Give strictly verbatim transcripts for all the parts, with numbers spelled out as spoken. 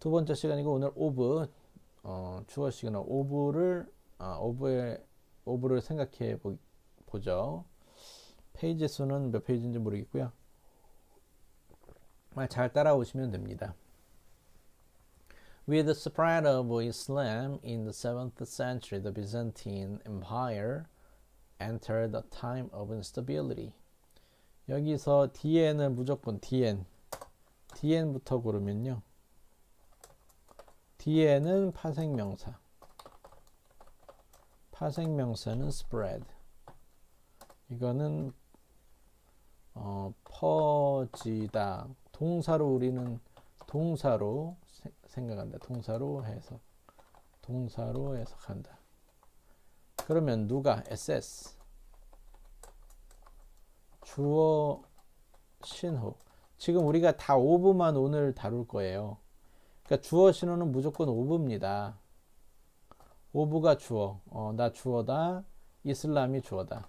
두 번째 시간이고 오늘 of 어, 주어 시그널 of를 아, of의 of를 생각해 보, 보죠. 페이지 수는 몇 페이지인지 모르겠고요. 잘 따라오시면 됩니다. With the spread of Islam in the seventh century, the Byzantine Empire entered a time of instability. 여기서 dn을 무조건 dn, dn부터 고르면요. dn은 파생명사, 파생명사는 spread. 이거는 어, 퍼지다. 동사로 우리는 동사로 세, 생각한다. 동사로 해석. 동사로 해석한다. 그러면 누가 에스에스 주어 신호. 지금 우리가 다 of만 오늘 다룰 거예요. 그러니까 주어 신호는 무조건 of입니다. of가 주어. 어, 나 주어다. 이슬람이 주어다.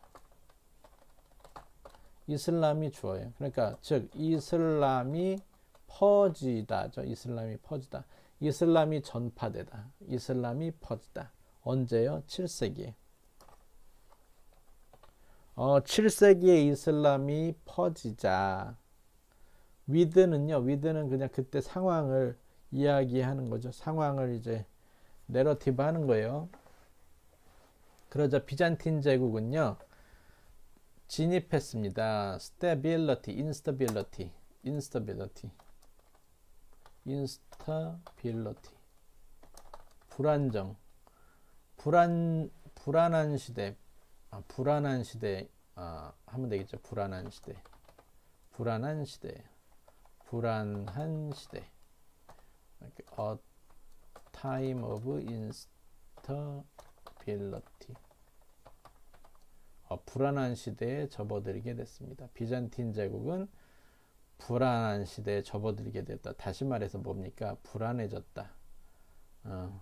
이슬람이 주어예요. 그러니까 즉 이슬람이 퍼지다죠. 이슬람이 퍼지다. 이슬람이 전파되다. 이슬람이 퍼지다. 언제요? 칠 세기에. 어, 칠 세기에 이슬람이 퍼지자. with는요. with는 그냥 그때 상황을 이야기하는 거죠. 상황을 이제 내러티브 하는 거예요. 그러자 비잔틴 제국은요. 진입했습니다. stability, instability, instability, instability, 불안정, 불안, 불안한 시대, 아, 불안한 시대, 아, 하면 되겠죠. 불안한 시대, 불안한 시대, 불안한 시대, a time of instability. 어, 불안한 시대에 접어들게 됐습니다. 비잔틴 제국은 불안한 시대에 접어들게 됐다. 다시 말해서 뭡니까? 불안해졌다. 어,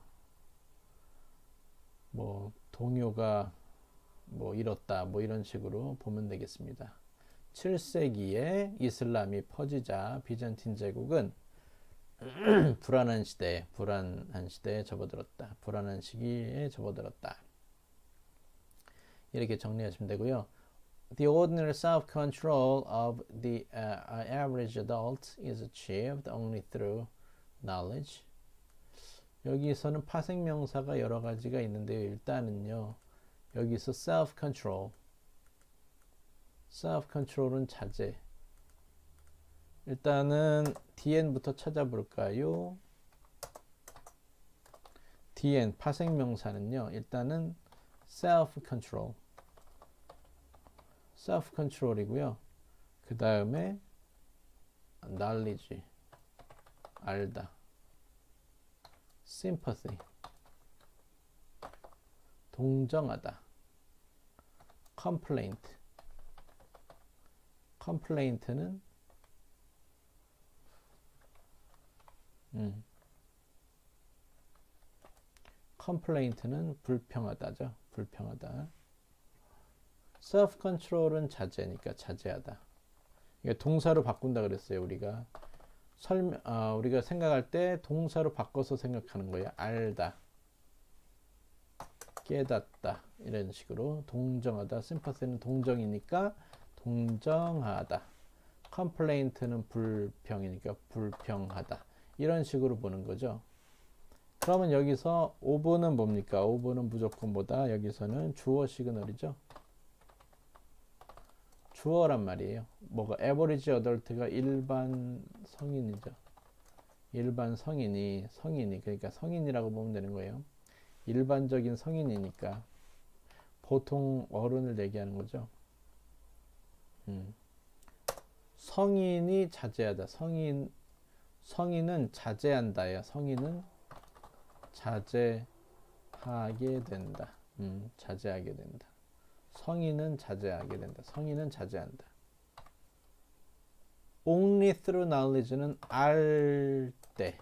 뭐 동요가 뭐 이렇다. 뭐 이런 식으로 보면 되겠습니다. 칠 세기에 이슬람이 퍼지자 비잔틴 제국은 불안한 시대, 불안한 시대에 접어들었다. 불안한 시기에 접어들었다. 이렇게 정리하시면 되고요. The ordinary self-control of the uh, average adult is achieved only through knowledge. 여기서는 파생명사가 여러 가지가 있는데요. 일단은요. 여기서 self-control. self-control은 자제. 일단은 dn부터 찾아볼까요? dn 파생명사는요. 일단은 self-control. self-control이고요. 그 다음에 knowledge, 알다. sympathy, 동정하다. complaint, complaint는 음, complaint는 불평하다죠. 불평하다. self-control은 자제니까 자제하다. 이게 동사로 바꾼다 그랬어요. 우리가 설명, 어, 우리가 생각할 때 동사로 바꿔서 생각하는 거예요. 알다, 깨닫다 이런 식으로 동정하다. sympathy는 동정이니까 동정하다. complaint는 불평이니까 불평하다. 이런 식으로 보는 거죠. 그러면 여기서 of는 뭡니까? of는 무조건 뭐다? 여기서는 주어 시그널이죠. 주어란 말이에요. 뭐가 average adult가 일반 성인이죠. 일반 성인이 성인이 그러니까 성인이라고 보면 되는 거예요. 일반적인 성인이니까 보통 어른을 얘기하는 거죠. 음. 성인이 자제하다. 성인 성인은 자제한다예요. 성인은 자제하게 된다. 음, 자제하게 된다. 성인은 자제하게 된다. 성인은 자제한다. Only through knowledge는 알 때,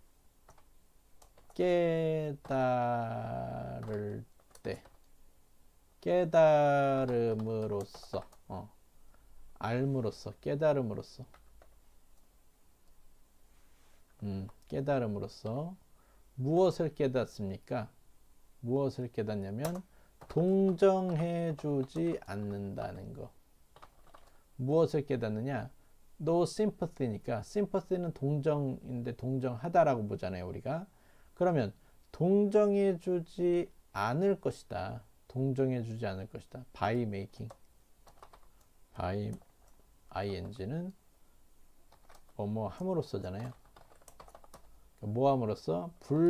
깨달을 때, 깨달음으로써, 어, 알므로써, 깨달음으로써. 음, 깨달음으로써 무엇을 깨닫습니까? 무엇을 깨닫냐면 동정해 주지 않는다는 거. 무엇을 깨닫느냐? No sympathy니까 sympathy는 동정인데 동정하다라고 보잖아요, 우리가. 그러면 동정해 주지 않을 것이다. 동정해 주지 않을 것이다. by making. by ing는 뭐뭐 함으로써잖아요. 뭐 함으로써?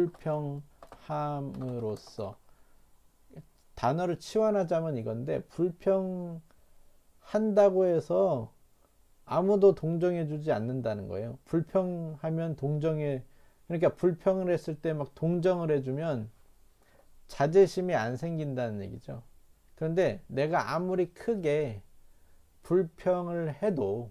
불평함으로써. 단어를 치환하자면 이건데 불평한다고 해서 아무도 동정해 주지 않는다는 거예요. 불평하면 동정해, 그러니까 불평을 했을 때 막 동정을 해주면 자제심이 안 생긴다는 얘기죠. 그런데 내가 아무리 크게 불평을 해도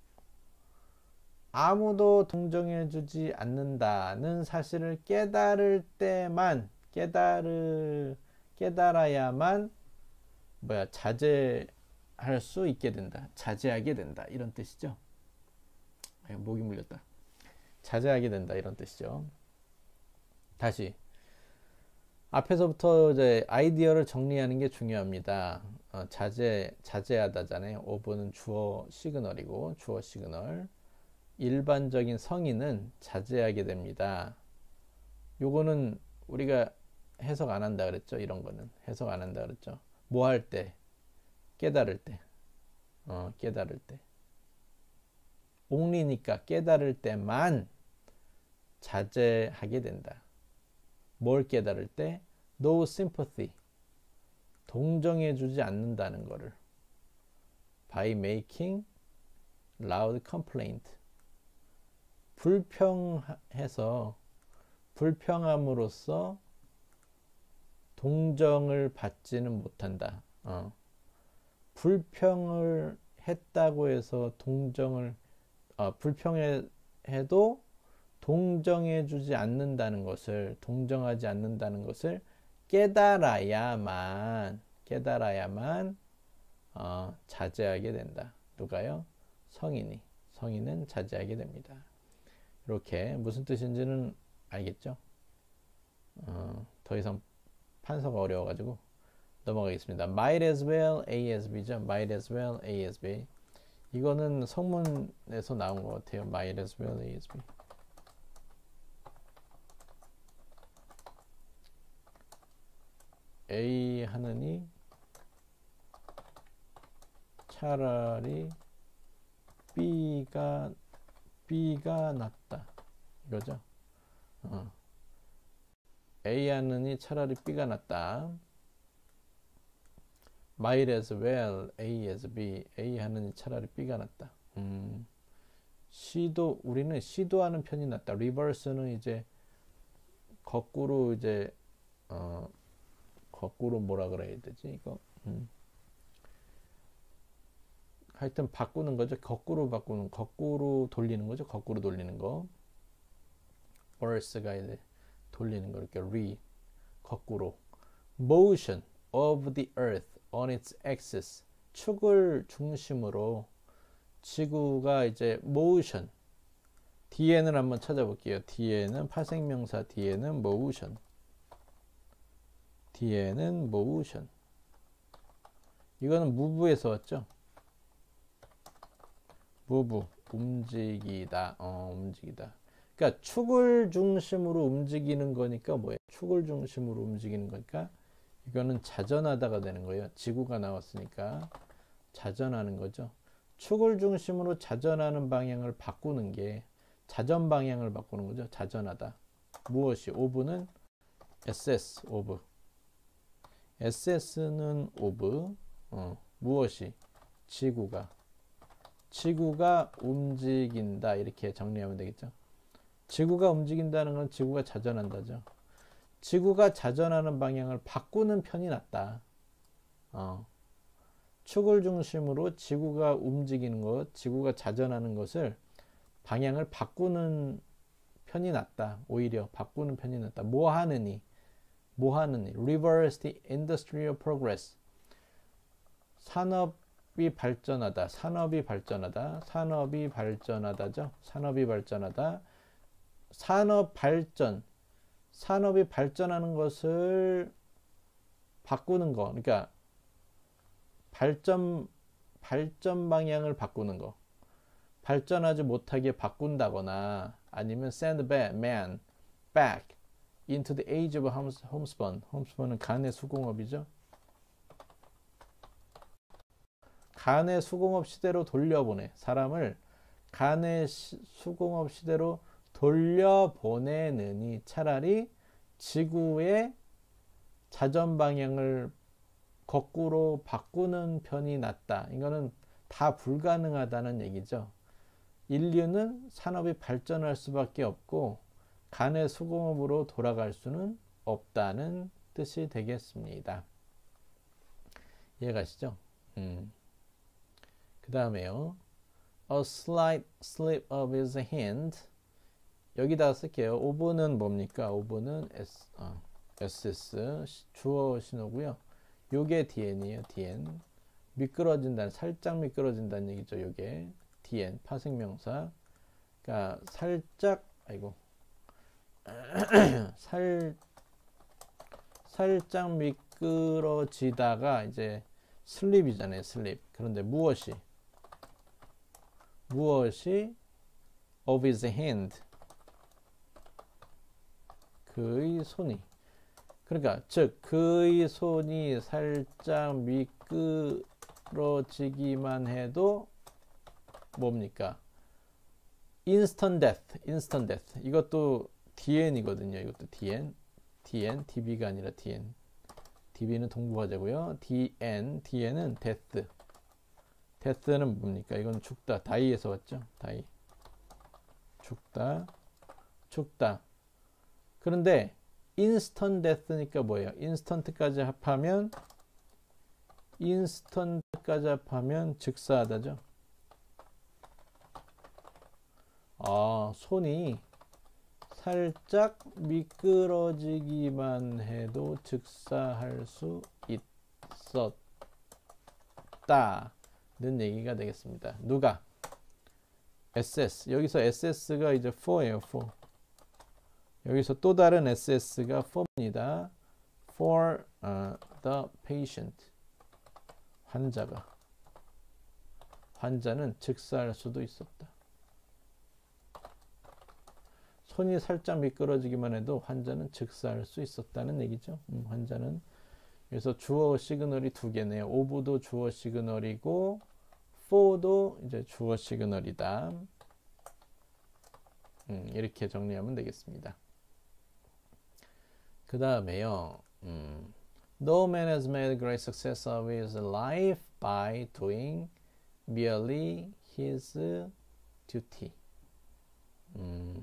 아무도 동정해 주지 않는다는 사실을 깨달을 때만 깨달을 깨달아야만 뭐야 자제할 수 있게 된다. 자제하게 된다. 이런 뜻이죠. 목이 물렸다. 자제하게 된다. 이런 뜻이죠. 다시 앞에서부터 이제 아이디어를 정리하는 게 중요합니다. 어, 자제 자제하다잖아요. 오브는 주어 시그널이고 주어 시그널. 일반적인 성인은 자제하게 됩니다. 요거는 우리가 해석 안 한다 그랬죠. 이런 거는 해석 안 한다 그랬죠. 뭐 할 때? 깨달을 때. 어, 깨달을 때. only니까 깨달을 때만 자제하게 된다. 뭘 깨달을 때? No sympathy. 동정해 주지 않는다는 거를. By making loud complaint. 불평해서 불평함으로써 동정을 받지는 못한다. 어. 불평을 했다고 해서 동정을 어, 불평해도 동정해 주지 않는다는 것을 동정하지 않는다는 것을 깨달아야만 깨달아야만 어, 자제하게 된다. 누가요? 성인이. 성인은 자제하게 됩니다. 이렇게 무슨 뜻인지는 알겠죠? 어, 더 이상 판서가 어려워가지고 넘어가겠습니다. Might as well A as B죠. Might as well A as B. 이거는 성문에서 나온 것 같아요. Might as well A as B. A 하느니 차라리 B가 B가 낫다. 이거죠. 어. A 하느니 차라리 B가 낫다. Might as well A as B. A 하느니 차라리 B가 낫다. 음. 시도 우리는 시도하는 편이 낫다. 리버스는 이제 거꾸로 이제 어 거꾸로 뭐라 그래야 되지 이거. 음. 하여튼 바꾸는 거죠. 거꾸로 바꾸는, 거꾸로 돌리는 거죠. 거꾸로 돌리는 거. reverse가 이제 돌리는 거 이렇게 re 거꾸로. motion of the earth on its axis. 축을 중심으로 지구가 이제 motion. 뒤에는 한번 찾아볼게요. 뒤에는 파생명사 뒤에는 motion. 뒤에는 motion. 이거는 move에서 왔죠. move 움직이다. 어, 움직이다. 그러니까 축을 중심으로 움직이는 거니까 뭐예요? 축을 중심으로 움직이는 거니까 이거는 자전하다가 되는 거예요. 지구가 나왔으니까 자전하는 거죠. 축을 중심으로 자전하는 방향을 바꾸는 게 자전 방향을 바꾸는 거죠. 자전하다. 무엇이? 오브는 에스에스 오브. 에스에스는 오브. 어, 무엇이? 지구가. 지구가 움직인다. 이렇게 정리하면 되겠죠. 지구가 움직인다는 건 지구가 자전한다죠. 지구가 자전하는 방향을 바꾸는 편이 낫다. 어. 축을 중심으로 지구가 움직이는 것, 지구가 자전하는 것을 방향을 바꾸는 편이 낫다. 오히려 바꾸는 편이 낫다. 뭐 하느니? 뭐 하느니? Reverse the industrial progress. 산업이 발전하다. 산업이 발전하다. 산업이 발전하다죠. 산업이 발전하다. 산업 발전, 산업이 발전하는 것을 바꾸는 거, 그러니까 발전 발전 방향을 바꾸는 거, 발전하지 못하게 바꾼다거나 아니면 send back man back into the age of homespun. homespun 간의 수공업이죠. 간의 수공업 시대로 돌려보내, 사람을 간의 수공업 시대로 돌려보내느니 차라리 지구의 자전 방향을 거꾸로 바꾸는 편이 낫다. 이거는 다 불가능하다는 얘기죠. 인류는 산업이 발전할 수밖에 없고 간의 수공업으로 돌아갈 수는 없다는 뜻이 되겠습니다. 이해가시죠? 음. 그 다음에요. A slight slip of his hand. 여기다가 쓸게요. 오브는 뭡니까? 오브는 S, 어, 에스에스 주어 신호고요. 요게 디엔이에요. 디엔. 미끄러진다는, 살짝 미끄러진다는 얘기죠. 요게 디엔 파생명사. 그러니까 살짝, 아이고 살 살짝 미끄러지다가 이제 슬립이잖아요. 슬립. 그런데 무엇이 무엇이 of his hand, 그의 손이, 그러니까 즉 그의 손이 살짝 미끄러지기만 해도 뭡니까? instant death, instant death. 이것도 디엔이거든요. 이것도 디엔, 디엔, 디비가 아니라 디엔. 디비는 동부화제고요. 디엔, 디엔은 death. death는 뭡니까? 이건 죽다, 다이에서 왔죠. 다이, 죽다, 죽다. 그런데 instant death니까 뭐예요? instant까지 합하면 instant까지 합하면 즉사하다죠. 아, 손이 살짝 미끄러지기만 해도 즉사할 수 있었다는 얘기가 되겠습니다. 누가? 에스에스. 여기서 에스에스가 이제 for예요. for. 여기서 또 다른 에스에스가 for입니다. for uh, the patient. 환자가. 환자는 즉사할 수도 있었다. 손이 살짝 미끄러지기만 해도 환자는 즉사할 수 있었다는 얘기죠. 음, 환자는. 그래서 주어 시그널이 두 개네요. of도 주어 시그널이고 for도 이제 주어 시그널이다. 음, 이렇게 정리하면 되겠습니다. 그 다음에요. 음, No man has made great success of his life by doing merely his duty. 음,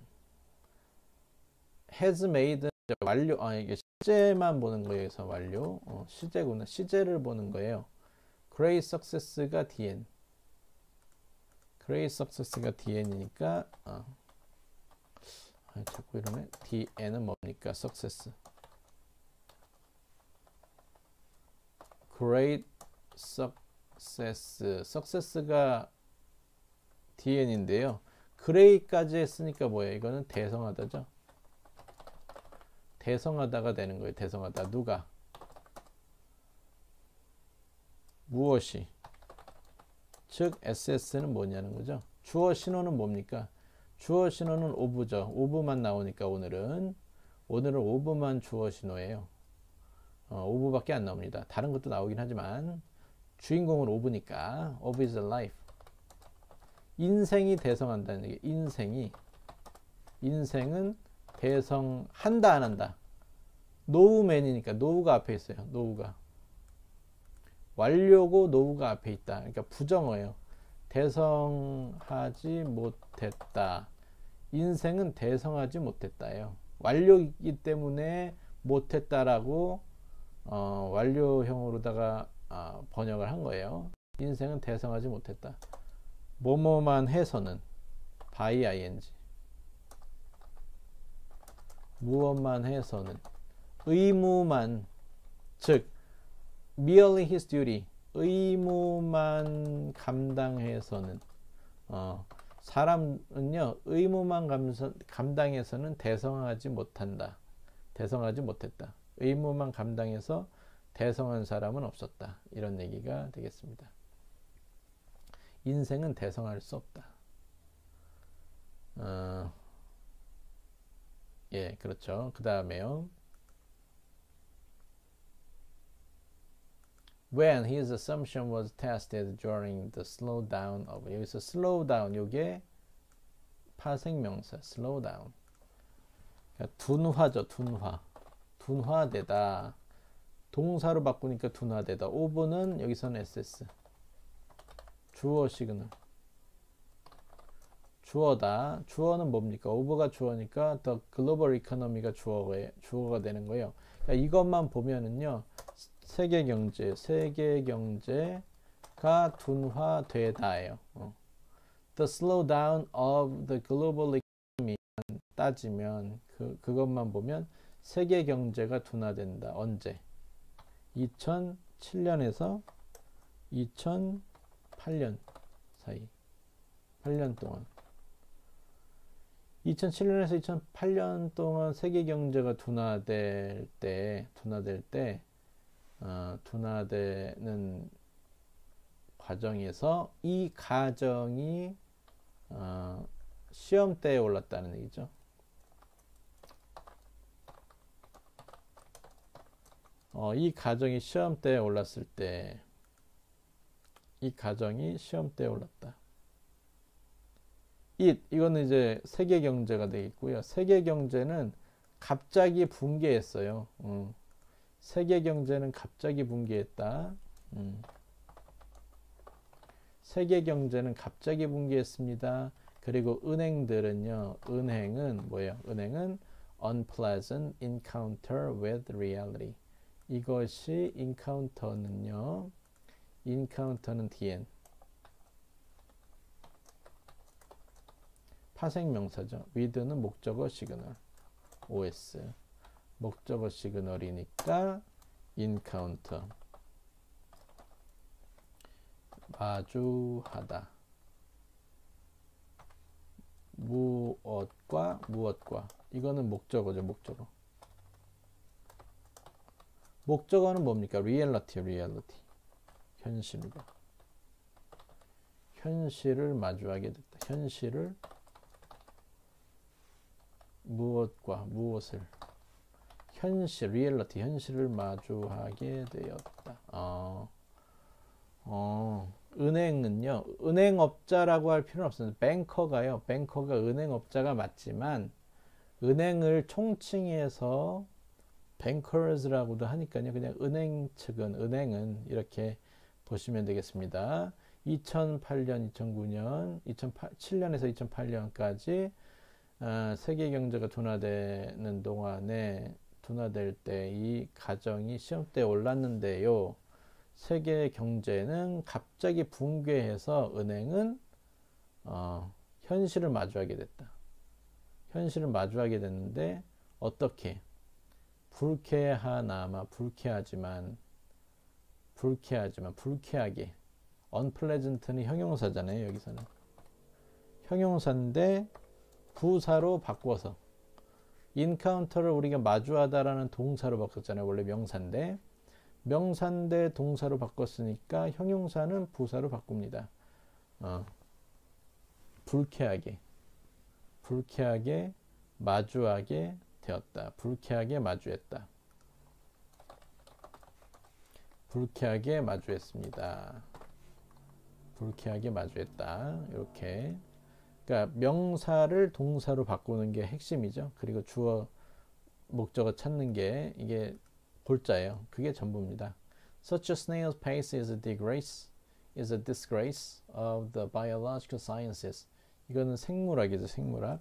has made 완료, 아 이게 시제만 보는 거예요. 그래서 완료, 어, 시제구나. 시제를 보는 거예요. Great success가 디엔. Great success가 디엔이니까 어. 아, 자꾸 이러네. 디엔은 뭡니까? success. Great success. success가 디엔인데요. great까지 했으니까 뭐예요? 이거는 대성하다죠. 대성하다가 되는 거예요. 대성하다. 누가? 무엇이? 즉 에스에스는 뭐냐는 거죠. 주어 신호는 뭡니까? 주어 신호는 of죠. of만 나오니까 오늘은 오늘은 of만 주어 신호예요. 어, of밖에 안 나옵니다. 다른 것도 나오긴 하지만 주인공은 of니까 of is life. 인생이 대성한다는 얘기. 인생이 인생은 대성한다 안 한다. 노우맨이니까 노우가 앞에 있어요. 노우가 완료고 노우가 앞에 있다. 그러니까 부정어예요. 대성하지 못했다. 인생은 대성하지 못했다예요. 완료이기 때문에 못했다라고 어, 완료형으로다가 어, 번역을 한 거예요. 인생은 대성하지 못했다. 뭐뭐만 해서는 by ing. 무엇만 해서는 의무만, 즉 merely his duty, 의무만 감당해서는 어, 사람은요 의무만 감서, 감당해서는 대성하지 못한다. 대성하지 못했다. 의무만 감당해서 대성한 사람은 없었다. 이런 얘기가 되겠습니다. 인생은 대성할 수 없다. 어, 예, 그렇죠. 그 다음에요. When his assumption was tested during the slowdown of 여기서 slowdown 요게 파생명사 slowdown 그러니까 둔화죠. 둔화 둔화되다. 동사로 바꾸니까 둔화되다. of는 여기서는 에스에스 주어 시그널 주어다. 주어는 뭡니까? of가 주어니까 the global economy가 주어가, 주어가 되는 거예요. 그러니까 이것만 보면은요 세계 경제, 세계 경제가 둔화되다예요. 어. The slowdown of the global economy 따지면 그 그것만 보면 세계 경제가 둔화된다. 언제? 이천칠 년에서 이천팔 년 사이. 팔 년 동안. 이천칠 년에서 이천팔 년 동안 세계 경제가 둔화될 때, 둔화될 때, 어, 둔화되는 과정에서 이 가정이 어, 시험대에 올랐다는 얘기죠. 어, 이 가정이 시험대에 올랐을 때, 이 가정이 시험대에 올랐다. 이 이거는 이제 세계 경제가 되겠고요. 세계 경제는 갑자기 붕괴했어요. 음. 세계 경제는 갑자기 붕괴했다. 음. 세계 경제는 갑자기 붕괴했습니다. 그리고 은행들은요. 은행은 뭐예요? 은행은 unpleasant encounter with reality. 이것이 encounter는요. encounter는 디엔. 파생명사죠. with는 목적어 시그널. 오에스. 목적어 시그널이니까 encounter. 마주하다. 무엇과 무엇과. 이거는 목적어죠. 목적어. 목적어는 뭡니까? reality, reality. 현실이다. 현실을 마주하게 됐다. 현실을 무엇과 무엇을 현실, 리얼리티, 현실을 마주하게 되었다. 어, 어, 은행은요, 은행업자라고 할 필요는 없습니다. 뱅커가요, 뱅커가 은행업자가 맞지만, 은행을 총칭해서 뱅커즈라고도 하니까요, 그냥 은행 측은, 은행은 이렇게 보시면 되겠습니다. 이천팔 년, 이천구 년, 이천칠 년에서 이천팔 년까지 어, 세계 경제가 둔화되는 동안에 둔화될 때 이 가정이 시험대에 올랐는데요. 세계 경제는 갑자기 붕괴해서 은행은 어, 현실을 마주하게 됐다. 현실을 마주하게 됐는데 어떻게? 불쾌하나마 불쾌하지만 불쾌하지만 불쾌하게 unpleasant는 형용사잖아요. 여기서는 형용사인데 부사로 바꿔서 encounter를 우리가 마주하다라는 동사로 바꿨잖아요. 원래 명사인데 명사인데 동사로 바꿨으니까 형용사는 부사로 바꿉니다. 어. 불쾌하게 불쾌하게 마주하게 되었다. 불쾌하게 마주했다. 불쾌하게 마주했습니다. 불쾌하게 마주했다. 이렇게 그러니까 명사를 동사로 바꾸는 게 핵심이죠. 그리고 주어 목적어 찾는 게 이게 골자예요. 그게 전부입니다. Such a snail's pace is a disgrace, is a disgrace of the biological sciences. 이거는 생물학이죠. 생물학.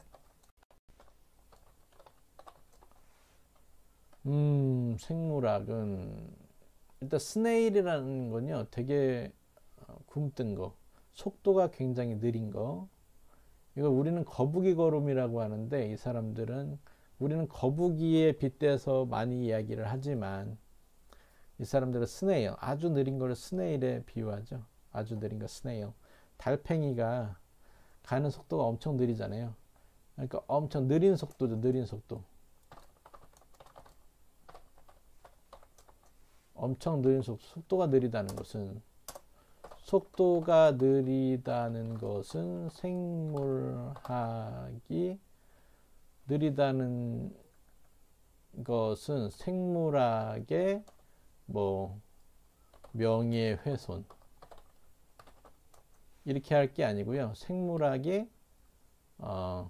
음, 생물학은 일단 스네일이라는 건요. 되게 굼뜬 거, 속도가 굉장히 느린 거. 이거 우리는 거북이 걸음이라고 하는데 이 사람들은 우리는 거북이에 빗대서 많이 이야기를 하지만 이 사람들은 스네일, 아주 느린 걸 스네일에 비유하죠. 아주 느린 거 스네일. 달팽이가 가는 속도가 엄청 느리잖아요. 그러니까 엄청 느린 속도죠. 느린 속도. 엄청 느린 속도. 속도가 느리다는 것은 속도가 느리다는 것은 생물학이 느리다는 것은 생물학의 뭐 명예훼손 이렇게 할 게 아니고요. 생물학이 어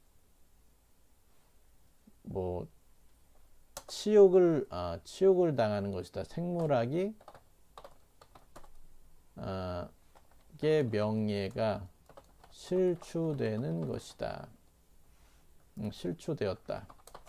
뭐 치욕을 아, 치욕을 당하는 것이다. 생물학이 아, 의 명예가 실추되는 것이다. 음, 실추되었다.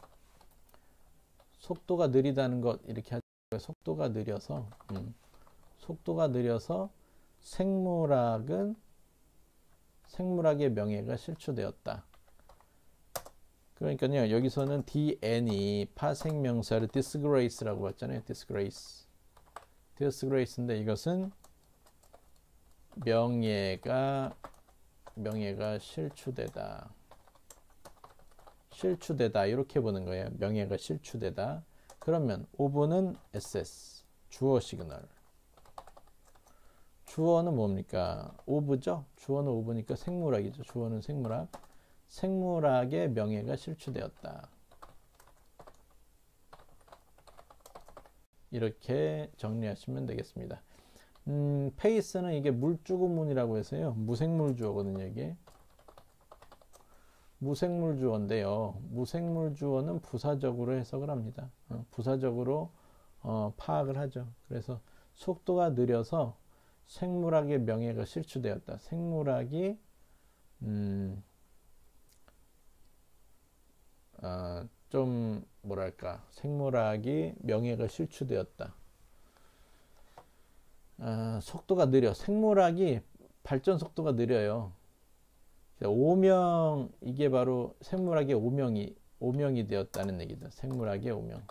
속도가 느리다는 것 이렇게 하죠. 속도가 느려서 음, 속도가 느려서 생물학은 생물학의 명예가 실추되었다. 그러니까요, 여기서는 디엔이 파생명사를 disgrace라고 봤잖아요. disgrace. disgrace인데 이것은 명예가 명예가 실추되다. 실추되다 이렇게 보는 거예요. 명예가 실추되다. 그러면 오브는 에스에스 주어 시그널. 주어는 뭡니까? 오브죠. 주어는 오브니까 생물학이죠. 주어는 생물학. 생물학의 명예가 실추되었다. 이렇게 정리하시면 되겠습니다. 음, 페이스는 이게 물주구문이라고 해서요. 무생물주어거든요. 이게 무생물주어인데요. 무생물주어는 부사적으로 해석을 합니다. 어, 부사적으로 어, 파악을 하죠. 그래서 속도가 느려서 생물학의 명예가 실추되었다. 생물학이 음, 어, 좀 뭐랄까 생물학이 명예가 실추되었다. 어, 속도가 느려. 생물학이 발전 속도가 느려요. 오명 이게 바로 생물학의 오명이 오명이 되었다는 얘기다. 생물학의 오명.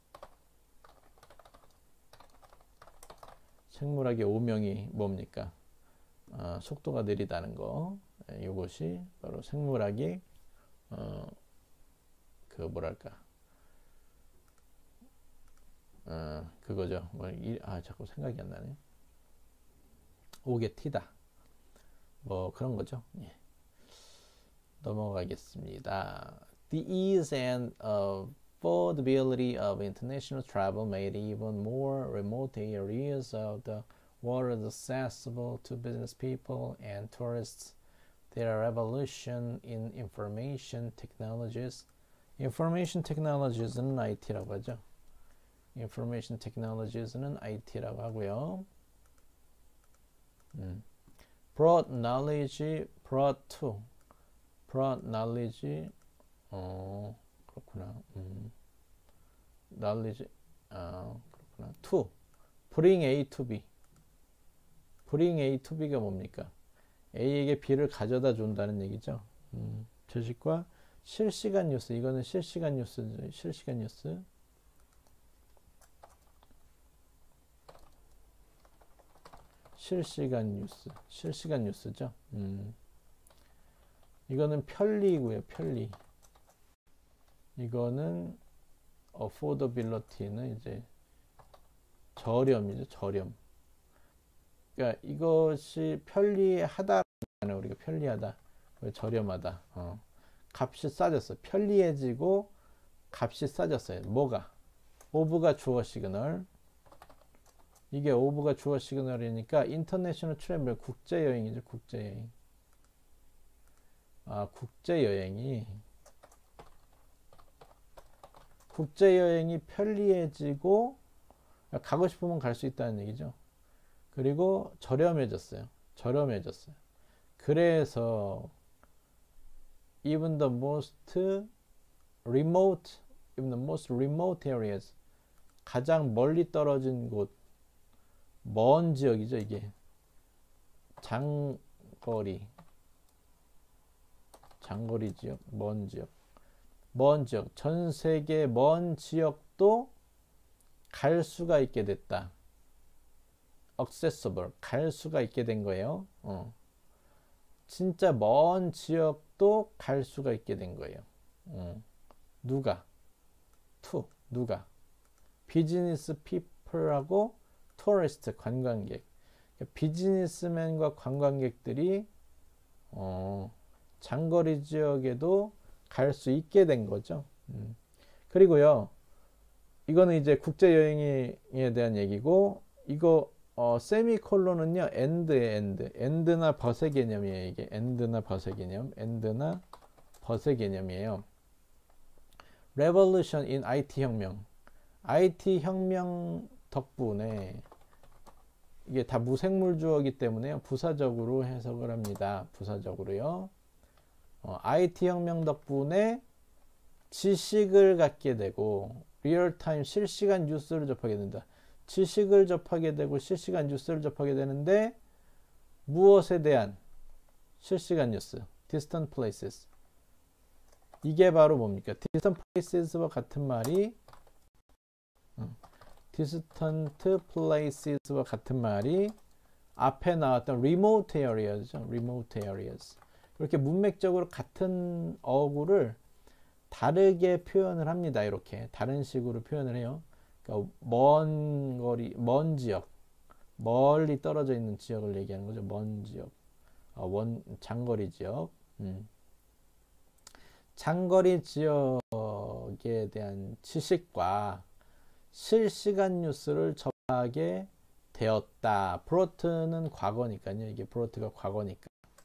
생물학의 오명이 뭡니까? 어, 속도가 느리다는 거. 이것이 바로 생물학이 어, 그 뭐랄까 어, 그거죠. 뭐, 이, 아 자꾸 생각이 안 나네. 오게 티다. 뭐 그런 거죠. 예. 넘어가겠습니다. The ease and affordability of international travel made even more remote areas of the world accessible to business people and tourists. Their revolution in information technologies. Information technologies는 아이티라고 하죠. Information technologies는 아이티라고 하고요. 음. Brought knowledge, brought to. brought knowledge, 어, 그렇구나. 음. knowledge, 아, 그렇구나. to. bring A to B. bring A to B가 뭡니까? A에게 B를 가져다 준다는 얘기죠. 음. 주식과 실시간 뉴스. 이거는 실시간 뉴스죠. 실시간 뉴스. 실시간 뉴스. 실시간 뉴스죠. 음. 이거는 편리고요. 편리. 이거는 affordability는 이제 저렴이죠. 저렴. 그러니까 이것이 편리하다. 우리가 편리하다. 저렴하다. 어. 값이 싸졌어. 편리해지고 값이 싸졌어요. 뭐가? 오브가 주어 시그널. 이게 오브가 주어 시그널이니까 인터내셔널 트래블 국제 여행이죠. 국제 여행. 아, 국제 여행이 국제 여행이 편리해지고 가고 싶으면 갈 수 있다는 얘기죠. 그리고 저렴해졌어요. 저렴해졌어요. 그래서 even the most remote, even the most remote areas, 가장 멀리 떨어진 곳, 먼 지역이죠. 이게 장거리, 장거리 지역, 먼 지역, 먼 지역, 전 세계 먼 지역도 갈 수가 있게 됐다. accessible, 갈 수가 있게 된 거예요. 어. 진짜 먼 지역도 갈 수가 있게 된 거예요. 어. 누가? to 누가? 비즈니스 피플하고 토리스트 관광객. 그러니까 비즈니스맨과 관광객들이 어, 장거리 지역에도 갈 수 있게 된 거죠. 음. 그리고요, 이거는 이제 국제 여행에 대한 얘기고, 이거 어, 세미콜론은요, 엔드에 엔드, 엔드나 벗의 개념이에요. 이게 엔드나 벗의 개념, 엔드나 벗의 개념이에요. Revolution in 아이티 혁명, 아이티 혁명 덕분에 이게 다 무생물 주어이기 때문에요. 부사적으로 해석을 합니다. 부사적으로요. 어, 아이티 혁명 덕분에 지식을 갖게 되고 리얼타임 실시간 뉴스를 접하게 된다. 지식을 접하게 되고 실시간 뉴스를 접하게 되는데 무엇에 대한 실시간 뉴스? distant places. 이게 바로 뭡니까? distant places와 같은 말이 음, distant places와 같은 말이 앞에 나왔던 remote areas죠. remote areas. 이렇게 문맥적으로 같은 어구를 다르게 표현을 합니다. 이렇게 다른 식으로 표현을 해요. 그러니까 먼 거리, 먼 지역, 멀리 떨어져 있는 지역을 얘기하는 거죠. 먼 지역, 어, 원 장거리 지역. 음. 장거리 지역에 대한 지식과 실시간 뉴스를 접하게 되었다. brought,는 과거니까요. 이게 brought가 과거니까,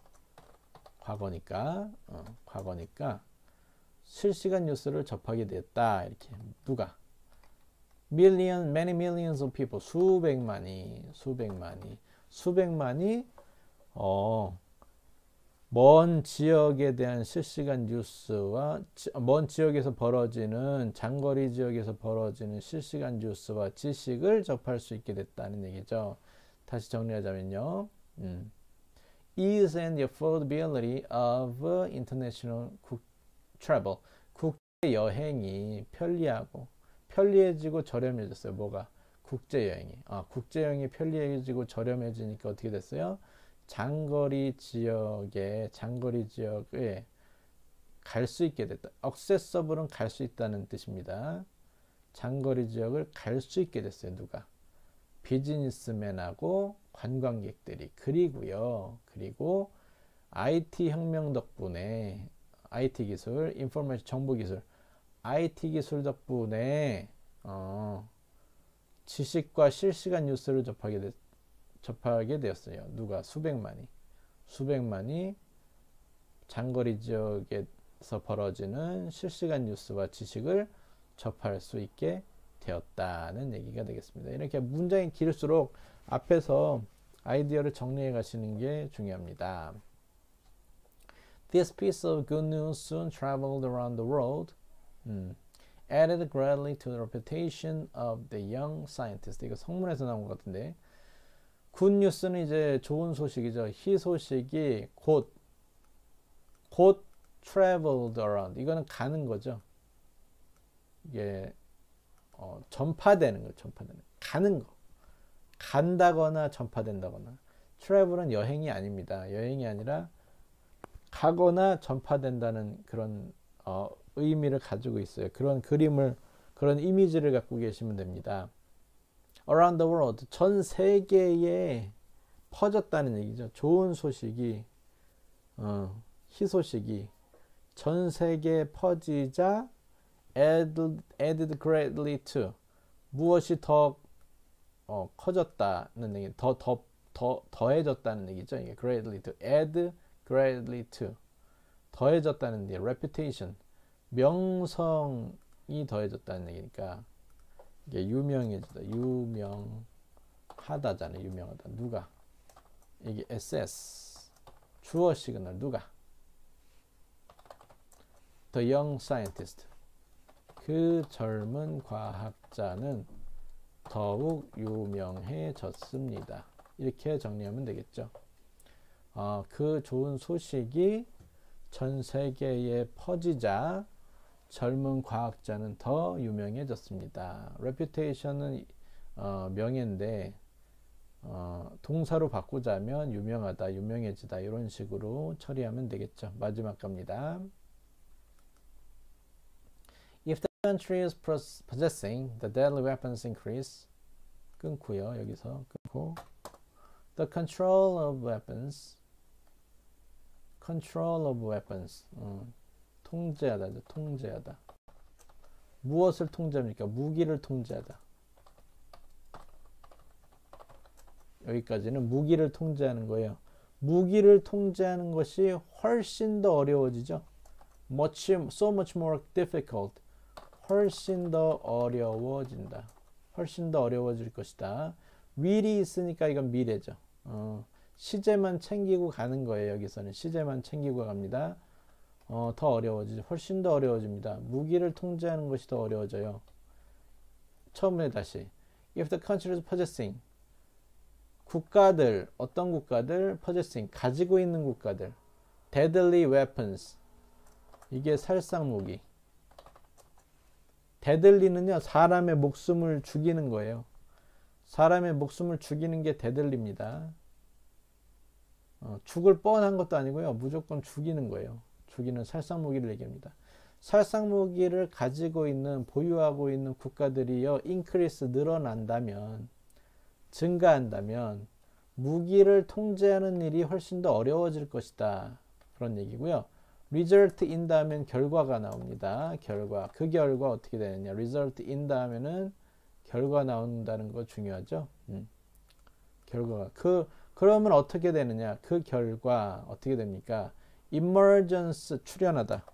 과거니까, 어, 과거니까 실시간 뉴스를 접하게 됐다. 이렇게 누가? million, many millions of people, 수백만이, 수백만이, 수백만이 어, 먼 지역에 대한 실시간 뉴스와 지, 먼 지역에서 벌어지는 장거리 지역에서 벌어지는 실시간 뉴스와 지식을 접할 수 있게 됐다는 얘기죠. 다시 정리하자면요. 음. ease and affordability of international travel. 국제 여행이 편리하고 편리해지고 저렴해졌어요. 뭐가? 국제 여행이. 아, 국제 여행이 편리해지고 저렴해지니까 어떻게 됐어요? 장거리 지역에 장거리 지역에 갈 수 있게 됐다. accessible은 갈 수 있다는 뜻입니다. 장거리 지역을 갈 수 있게 됐어요. 누가? 비즈니스맨하고 관광객들이. 그리고요. 그리고 아이티 혁명 덕분에 아이티 기술, 인포메이션 정보 기술, 아이티 기술 덕분에 어, 지식과 실시간 뉴스를 접하게 됐, 접하게 되었어요. 누가? 수백만이. 수백만이 장거리 지역에서 벌어지는 실시간 뉴스와 지식을 접할 수 있게 되었다는 얘기가 되겠습니다. 이렇게 문장이 길수록 앞에서 아이디어를 정리해 가시는 게 중요합니다. This piece of good news soon traveled around the world, 음, added greatly to the reputation of the young scientist. 이거 성문에서 나온 것 같은데, 굿뉴스는 이제 좋은 소식이죠. 희소식이 곧, 곧 traveled around. 이거는 가는 거죠. 이게 어, 전파되는 거, 전파되는 거. 가는 거. 간다거나 전파된다거나. travel은 여행이 아닙니다. 여행이 아니라 가거나 전파된다는 그런 어, 의미를 가지고 있어요. 그런 그림을, 그런 이미지를 갖고 계시면 됩니다. Around the world, 전 세계에 퍼졌다는 얘기죠. 좋은 소식이, 어, 희소식이 전 세계에 퍼지자 added, added greatly to, 무엇이 더 어, 커졌다는 얘기, 더, 더, 더, 더해졌다는 얘기죠. 이게 greatly to, add greatly to, 더해졌다는 얘기, reputation, 명성이 더해졌다는 얘기니까 이게 유명해지다, 유명하다잖아요. 유명하다. 누가? 이게 에스에스, 주어 시그널. 누가? The young scientist, 그 젊은 과학자는 더욱 유명해졌습니다. 이렇게 정리하면 되겠죠. 어, 그 좋은 소식이 전 세계에 퍼지자 젊은 과학자는 더 유명해졌습니다. reputation은 어, 명예인데 어, 동사로 바꾸자면 유명하다, 유명해지다 이런 식으로 처리하면 되겠죠. 마지막 갑니다. If the country is possessing the deadly weapons increase 끊고요. 여기서 끊고 the control of weapons control of weapons 어, 통제하다, 통제하다. 무엇을 통제합니까? 무기를 통제하다. 여기까지는 무기를 통제하는 거예요. 무기를 통제하는 것이 훨씬 더 어려워지죠. Much, so much more difficult. 훨씬 더 어려워진다. 훨씬 더 어려워질 것이다. will이 있으니까 이건 미래죠. 어, 시제만 챙기고 가는 거예요. 여기서는 시제만 챙기고 갑니다. 어, 더 어려워지죠. 훨씬 더 어려워집니다. 무기를 통제하는 것이 더 어려워져요. 처음에 다시 If the country is possessing 국가들, 어떤 국가들? possessing, 가지고 있는 국가들. deadly weapons, 이게 살상무기. deadly는요, 사람의 목숨을 죽이는 거예요. 사람의 목숨을 죽이는 게 deadly입니다. 어, 죽을 뻔한 것도 아니고요, 무조건 죽이는 거예요. 죽이는 살상무기를 얘기합니다. 살상무기를 가지고 있는, 보유하고 있는 국가들이요, increase, 늘어난다면, 증가한다면 무기를 통제하는 일이 훨씬 더 어려워질 것이다. 그런 얘기고요. result in 다음엔 결과가 나옵니다. 결과. 그 결과 어떻게 되느냐. result in 다음에는 결과 나온다는 거 중요하죠. 음. 결과가. 그, 그러면 어떻게 되느냐. 그 결과 어떻게 됩니까? emergence, 출현하다.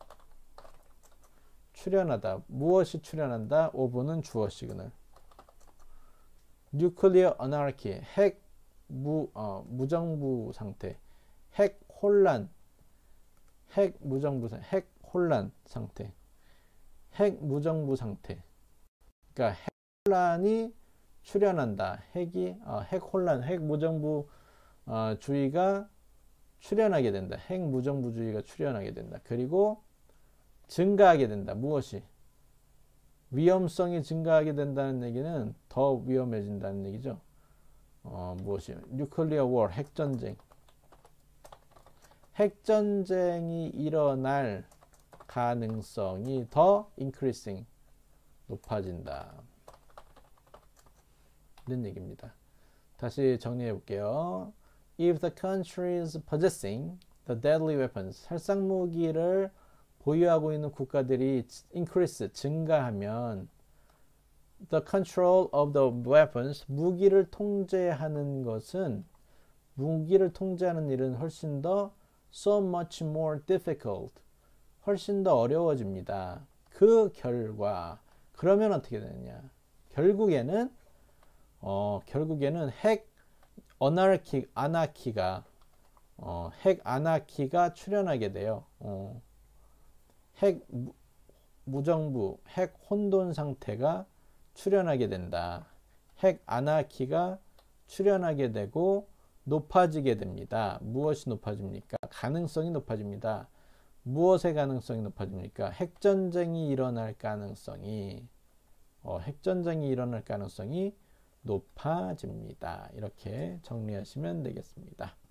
출현하다. 무엇이 출현한다? of는 주어 시그널. nuclear anarchy, 핵 무, 어, 무정부 상태, 핵 혼란, 핵 무정부 상태, 핵 혼란 상태, 핵 무정부 상태. 그러니까 핵 혼란이 출현한다. 핵이 어, 핵 혼란, 핵 무정부 어, 주의가 출현하게 된다. 핵 무정부주의가 출현하게 된다. 그리고 증가하게 된다. 무엇이? 위험성이 증가하게 된다는 얘기는 더 위험해진다는 얘기죠. 어, 무엇이? 뉴클리어 워, 핵전쟁. 핵전쟁이 일어날 가능성이 더 increasing, 높아진다. 이런 얘기입니다. 다시 정리해 볼게요. If the country is possessing the deadly weapons, 살상무기를 보유하고 있는 국가들이 increase, 증가하면 the control of the weapons, 무기를 통제하는 것은, 무기를 통제하는 일은 훨씬 더 so much more difficult, 훨씬 더 어려워집니다. 그 결과, 그러면 어떻게 되느냐. 결국에는 어, 결국에는 핵 어나키, 아나키가 어, 핵 아나키가 출현하게 돼요. 어, 핵 무, 무정부, 핵 혼돈 상태가 출현하게 된다. 핵 아나키가 출현하게 되고 높아지게 됩니다. 무엇이 높아집니까? 가능성이 높아집니다. 무엇의 가능성이 높아집니까? 핵전쟁이 일어날 가능성이 어, 핵전쟁이 일어날 가능성이 높아집니다. 이렇게 정리하시면 되겠습니다.